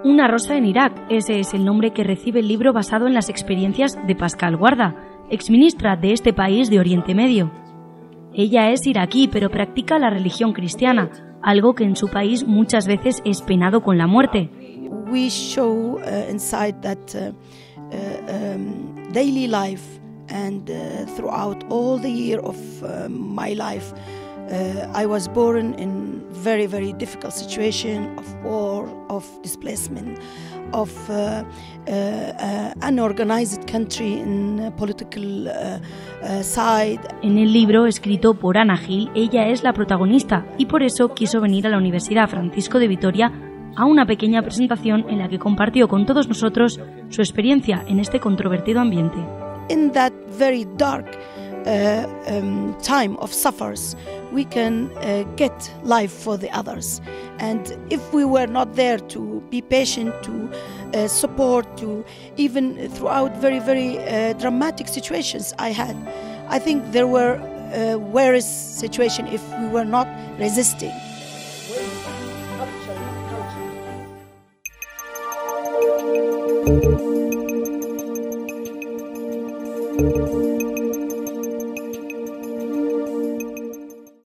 Una rosa en Irak, ese es el nombre que recibe el libro basado en las experiencias de Pascal Guarda, exministra de este país de Oriente Medio. Ella es iraquí, pero practica la religión cristiana, algo que en su país muchas veces es penado con la muerte. We show inside that daily life and throughout all the year of my life, I was born in very, very difficult situation of war, of displacement, of unorganized country in political side. En el libro, escrito por Ana Gil, ella es la protagonista y por eso quiso venir a la Universidad Francisco de Vitoria a una pequeña presentación en la que compartió con todos nosotros su experiencia en este controvertido ambiente. In that very dark time of suffers, we can get life for the others. And if we were not there to be patient, to support, to even throughout very, very dramatic situations I had, I think there were worse situations if we were not resisting. Thank you.